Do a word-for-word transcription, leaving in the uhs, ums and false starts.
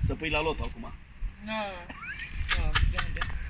Să pui la lot acum. Nu. Nu, de unde?